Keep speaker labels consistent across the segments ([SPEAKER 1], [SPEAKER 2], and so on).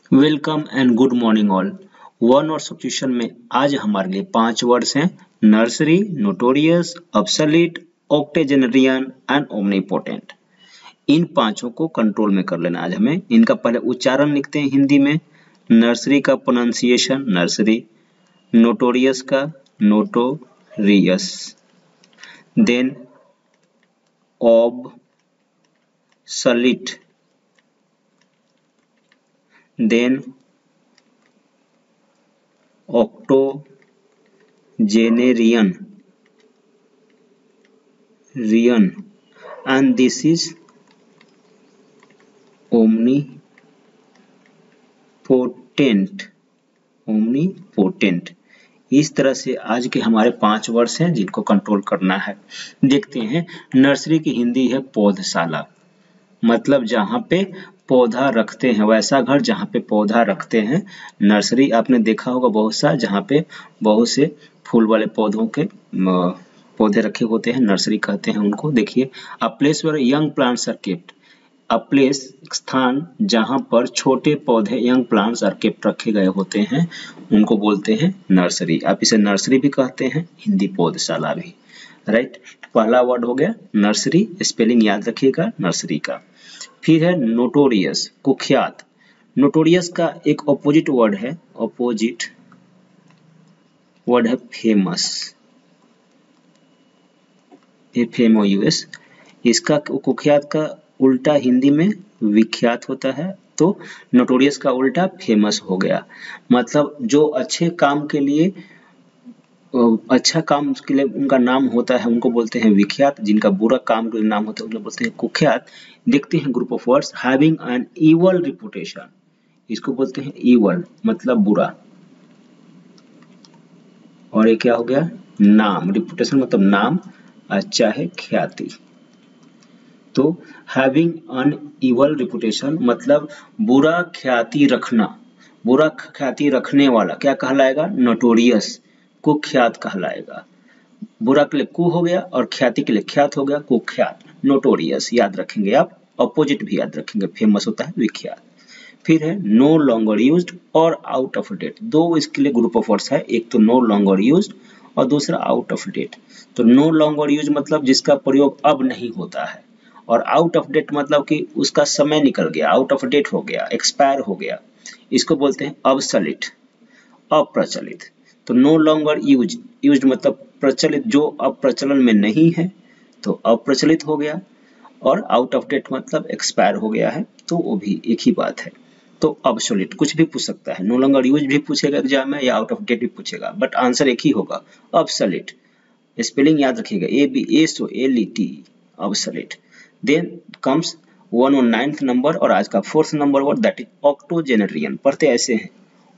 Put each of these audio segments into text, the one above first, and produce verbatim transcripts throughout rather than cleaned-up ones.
[SPEAKER 1] Welcome and good morning all. One word substitution में आज हमारे लिए पांच वर्ड्स हैं: nursery, notorious, obsolete, octogenarian and omnipotent. इन पांचों को कंट्रोल में कर लेना आज हमें। इनका पहले उच्चारण लिखते हैं हिंदी में। नर्सरी का प्रोनाउंसिएशन नर्सरी, नोटोरियस का notorious, then obsolete, then octogenarian rian and this is omnipotent omnipotent इस तरह से आज के हमारे पांच वर्ड्स हैं जिनको कंट्रोल करना है। देखते हैं। नर्सरी की हिंदी है पौधशाला, मतलब जहां पे पौधा रखते हैं, वैसा घर जहां पे पौधा रखते हैं। नर्सरी आपने देखा होगा बहुत सा, जहां पे बहुत से फूल वाले पौधों के पौधे रखे होते हैं, नर्सरी कहते हैं उनको। देखिए, a place where young plants are kept, a place स्थान जहां पर छोटे पौधे यंग प्लांट्स आर केप्ट रखे गए होते हैं, उनको बोलते हैं नर्सरी। आप इसे नर्सरी भी कहते हैं, हिंदी पौधशाला भी। राइट, पहला वर्ड हो गया नर्सरी, स्पेलिंग याद रखिएगा नर्सरी का। फिर है नोटोरियस, कुख्यात। नोटोरियस का एक ऑपोजिट वर्ड है, ऑपोजिट वर्ड है famous, F M O U S. इसका कुख्यात का उल्टा हिंदी में विख्यात होता है, तो नोटोरियस का उल्टा फेमस हो गया। मतलब जो अच्छे काम के लिए अच्छा काम के लिए उनका नाम होता है उनको बोलते हैं विख्यात, जिनका बुरा काम के लिए नाम होता है उनको बोलते हैं कुख्यात। देखते हैं group of words. Having an evil reputation, इसको बोलते हैं इवल मतलब बुरा, और ये क्या हो गया नाम, रिपुटेशन मतलब नाम, अच्छा है ख्याति। तो हैविंग एन इवल रिपुटेशन मतलब बुरा ख्याति रखना, बुरा ख्याति रखने वाला क्या कहलाएगा? नोटोरियस, कुख्यात कहलाएगा। बुरा के लिए कु हो गया और ख्याति के लिए ख्यात हो गया, कुख्यात, नोटोरियस। याद रखेंगे आप, ऑपोजिट भी याद रखेंगे, फेमस होता है विख्यात। फिर है नो लॉन्गर यूज्ड और आउट ऑफ डेट। दो इसके लिए ग्रुप ऑफ वर्ड्स है, एक तो नो लॉन्गर यूज्ड और दूसरा आउट ऑफ डेट। तो नो लॉन्गर यूज मतलब जिसका प्रयोग अब नहीं होता है, और आउट ऑफ डेट मतलब कि उसका समय निकल गया, आउट ऑफ डेट हो गया, एक्सपायर हो गया। इसको बोलते हैं ऑब्सोलीट, अप्रचलित। तो नो लॉन्गर यूज, यूज्ड मतलब प्रचलित, जो अब प्रचलन में नहीं है, तो अप्रचलित हो गया। और आउट ऑफ डेट मतलब एक्सपायर हो गया है, तो वो भी एक ही बात है। तो ऑब्सोलीट कुछ भी पूछ सकता है, नो लॉन्गर यूज भी पूछेगा एग्जाम में, या आउट ऑफ डेट भी पूछेगा, बट आंसर एक ही होगा, ऑब्सोलीट। स्पेलिंग याद रखिएगा, A B S O L E T, obsolete. Then comes one और नाइन्थ नंबर और आज का fourth number word, that is octogenarian. पढ़ते ऐसे हैं,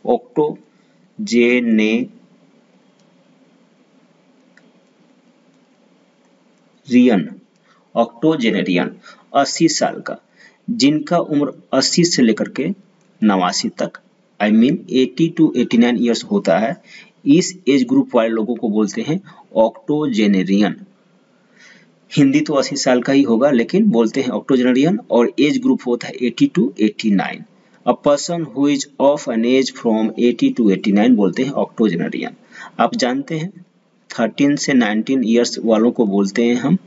[SPEAKER 1] ऑक्टोजेनेरियन, ऑक्टोजेनेरियन अस्सी साल का, जिनका उम्र अस्सी से लेकर के नवासी तक, आई मीन अस्सी टू नवासी इयर्स होता है, इस एज ग्रुप वाले लोगों को बोलते हैं ऑक्टोजेनेरियन। हिंदी तो अस्सी साल का ही होगा, लेकिन बोलते हैं ऑक्टोजेनेरियन, और एज ग्रुप होता है अस्सी टू नवासी। A person who is of an age from अस्सी टू नवासी बोलते हैं ऑक्टोजेनेरियन। आप जानते हैं तेरह से उन्नीस इयर्स वालों को बोलते हैं हम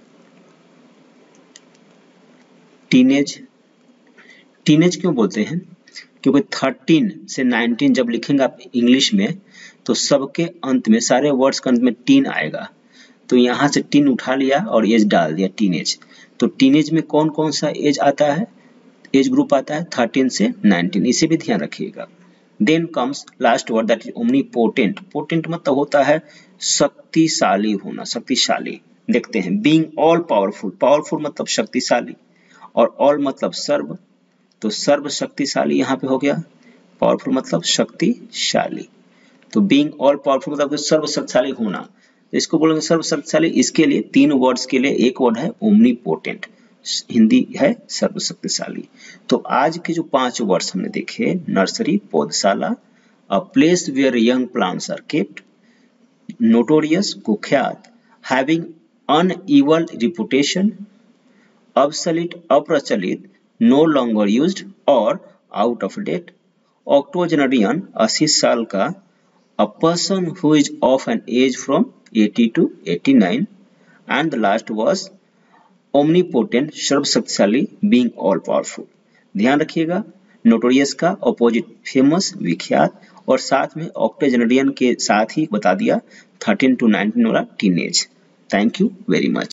[SPEAKER 1] टीनेज। टीनेज क्यों बोलते हैं? क्योंकि तेरह से उन्नीस जब लिखेंगे आप इंग्लिश में, तो सबके अंत में, सारे वर्ड्स के अंत में टीन आएगा, तो यहाँ से टीन उठा लिया और एज डाल दिया, टीनेज। तो टीनेज में कौन कौन सा एज आता है, एज ग्रुप आता है तेरह से उन्नीस, इसे भी ध्यान रखिएगा। Then comes last word, that is omnipotent. Potent मतलब होता है शक्तिशाली होना, शक्तिशाली। देखते हैं, बीइंग ऑल पावरफुल, पावरफुल मतलब शक्तिशाली, और ऑल मतलब सर्व, तो सर्व शक्तिशाली यहाँ पे हो गया, पावरफुल मतलब शक्तिशाली। तो बीइंग ऑल पावरफुल मतलब सर्व शक्तिशाली होना, इसको बोलेंगे सर्व शक्तिशाली। इसके लिए तीन वर्ड्स के लिए एक वर्ड है ओमनीपोटेंट, हिंदी है सर्वशक्तिशाली। तो आज के जो पांच वर्ड्स हमने देखे, नर्सरी पौधशाला, a place where young plants are kept, notorious कुख्यात, हैविंग अनइवल रिपुटेशन, ऑब्सोलीट अप्रचलित, नो लॉन्गर यूज्ड और आउट ऑफ डेट, ऑक्टोजेनरियन अस्सी साल का, a person who is of an age from eighty to eighty nine, and the last was omnipotent, सर्वशक्तिशाली, being all powerful. ध्यान रखिएगा, notorious का opposite famous, विख्यात, और साथ में ऑक्टोजेनरियन के साथ ही बता दिया थर्टीन टू नाइनटीन वाला teenage. Thank you very much.